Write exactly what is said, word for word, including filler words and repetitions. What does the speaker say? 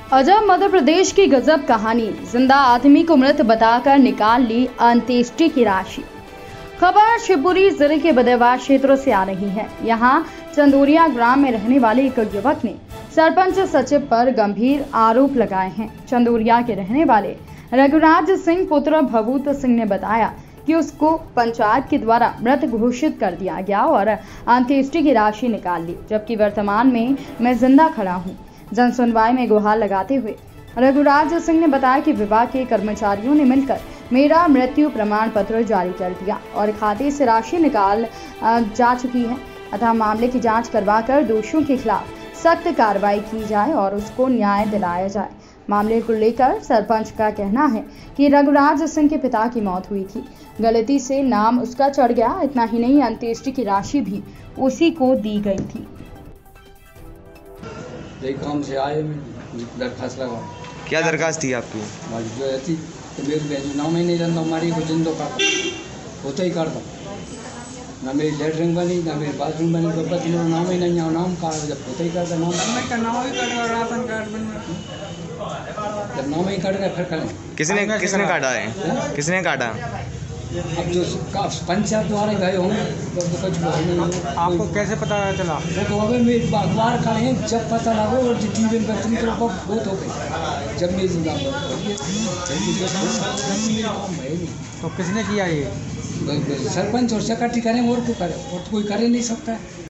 अजब मध्य प्रदेश की गजब कहानी। जिंदा आदमी को मृत बताकर निकाल ली अंत्येष्टि की राशि। खबर शिवपुरी जिले के बदेवार क्षेत्रों से आ रही है। यहाँ चंदोरिया ग्राम में रहने वाले एक युवक ने सरपंच सचिव पर गंभीर आरोप लगाए हैं। चंदोरिया के रहने वाले रघुराज सिंह पुत्र भभूत सिंह ने बताया कि उसको पंचायत के द्वारा मृत घोषित कर दिया गया और अंत्येष्टि की राशि निकाल ली, जबकि वर्तमान में मैं जिंदा खड़ा हूँ। जन सुनवाई में गुहार लगाते हुए रघुराज सिंह ने बताया कि विभाग के कर्मचारियों ने मिलकर मेरा मृत्यु प्रमाण पत्र जारी कर दिया और खाते से राशि निकाल जा चुकी है, अतः मामले की जांच करवाकर दोषियों के खिलाफ सख्त कार्रवाई की जाए और उसको न्याय दिलाया जाए। मामले को लेकर सरपंच का कहना है कि रघुराज सिंह के पिता की मौत हुई थी, गलती से नाम उसका चढ़ गया। इतना ही नहीं, अंत्येष्टि की राशि भी उसी को दी गई थी। काम से आए दरखास्त लगा। क्या दरखास्त थी आपकी? जो थी तो मेरे नाम ही नहीं जानता, हमारी को जिंदो का होता ही करता ना, मेरी लेटरिन बनी ना मेरी बाथरूम बनी, तो बस मेरा नाम ही नहीं है। नाम का जब होता ही करता नाम का नाम ही कट गया, राशन कार्ड बन जब नाम ही कट गया फिर करें। किसने किसने काटा है? किसने काटा? अब जो पंचायत द्वारा गए होंगे तो कुछ नहीं। आपको कैसे पता चला? वो तो हमें मेरे अखबार का है, जब पता लगा और टीवी पर तुम तो बहुत हो गई जब मेरी जिंदा तो किसने किया ये? सरपंच और सेक्रेटरी करें और को करे, और कोई करे नहीं सकता है।